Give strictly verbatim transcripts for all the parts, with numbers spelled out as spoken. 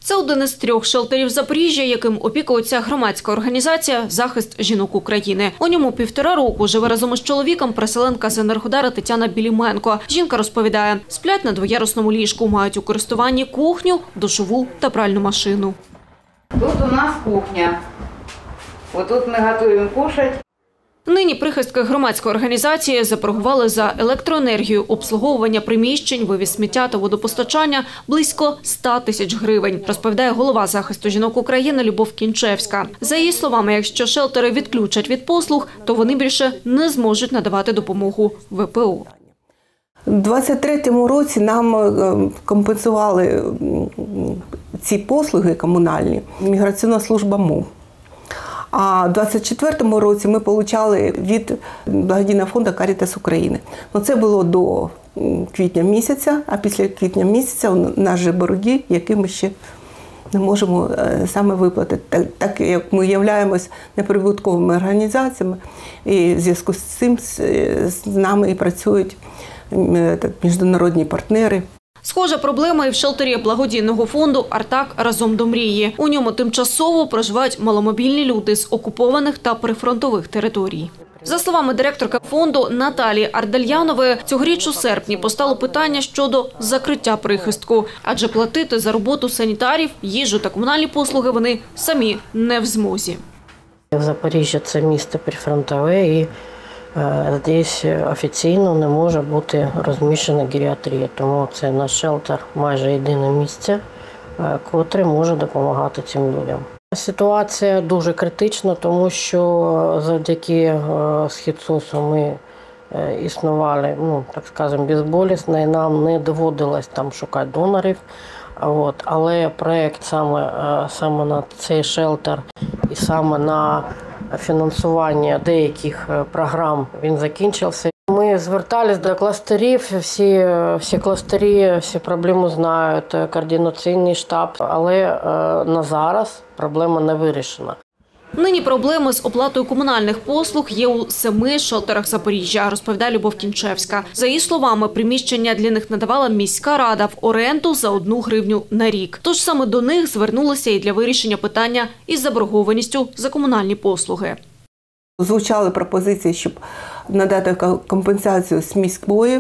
Це один із трьох шелтерів Запоріжжя, яким опікується громадська організація «Захист жінок України». У ньому півтора року живе разом із чоловіком переселенка з Енергодара Тетяна Біліменко. Жінка розповідає, сплять на двоярусному ліжку, мають у користуванні кухню, душову та пральну машину. Тут у нас кухня. Отут ми готуємо кушати. Нині прихистки громадської організації запоргували за електроенергію, обслуговування приміщень, вивіз сміття та водопостачання близько ста тисяч гривень, розповідає голова захисту жінок України Любов Кінчевська. За її словами, якщо шелтери відключать від послуг, то вони більше не зможуть надавати допомогу ВПО. У двадцять третьому році нам компенсували ці послуги комунальні Міграційна служба МОВ. А в двадцять четвертому році ми отримали від благодійного фонду «Карітас України». Ну, це було до квітня місяця, а після квітня місяця у нас же борги, які ми ще не можемо саме виплатити. Так, так як ми являємось неприбутковими організаціями, і в зв'язку з цим з нами і працюють міжнародні партнери. Схожа проблема і в шелтері благодійного фонду «Артак. Разом до мрії». У ньому тимчасово проживають маломобільні люди з окупованих та прифронтових територій. За словами директорки фонду Наталії Ардальянової, цьогоріч у серпні постало питання щодо закриття прихистку. Адже платити за роботу санітарів, їжу та комунальні послуги вони самі не в змозі. Запоріжжя – це місто прифронтове і здесь офіційно не може бути розміщена геріатрія, тому це наш шелтер майже єдине місце, котре може допомагати цим людям. Ситуація дуже критична, тому що завдяки СхідСОСу ми існували, ну, так скажемо, безболісно, і нам не доводилось там шукати донорів. От. Але проєкт саме, саме на цей шелтер і саме на фінансування деяких програм він закінчився. Ми звертались до кластерів, всі, всі кластері, всі проблеми знають, координаційний штаб, але на зараз проблема не вирішена. Нині проблеми з оплатою комунальних послуг є у семи шелтерах Запоріжжя, розповідає Любов Кінчевська. За її словами, приміщення для них надавала міська рада в оренду за одну гривню на рік. Тож саме до них звернулися і для вирішення питання із заборгованістю за комунальні послуги. Звучали пропозиції, щоб надати компенсацію з міської,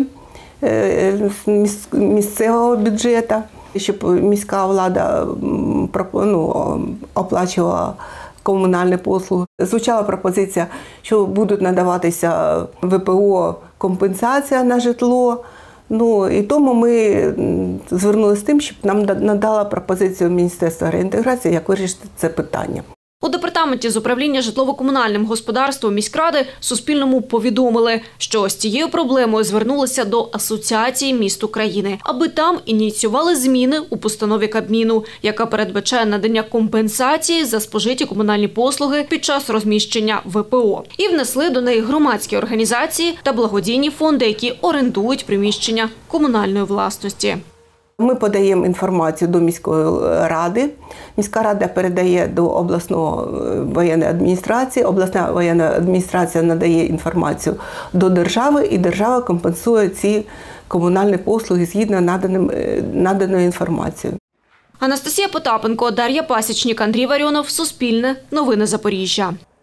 місцевого бюджету, щоб міська влада ну, оплачувала комунальні послуги. Звучала пропозиція, що будуть надаватися ВПО компенсація на житло. Ну, і тому ми звернулися з тим, щоб нам надала пропозицію Міністерства реінтеграції, як вирішити це питання. У департаменті з управління житлово-комунальним господарством міськради Суспільному повідомили, що з цією проблемою звернулися до Асоціації міст України, аби там ініціювали зміни у постанові Кабміну, яка передбачає надання компенсації за спожиті комунальні послуги під час розміщення ВПО. І внесли до неї громадські організації та благодійні фонди, які орендують приміщення комунальної власності. Ми подаємо інформацію до міської ради. Міська рада передає до обласної воєнної адміністрації. Обласна воєнна адміністрація надає інформацію до держави, і держава компенсує ці комунальні послуги згідно наданим, наданої інформації. Анастасія Потапенко, Дар'я Пасічник, Андрій Варіонов, Суспільне, Новини Запоріжжя.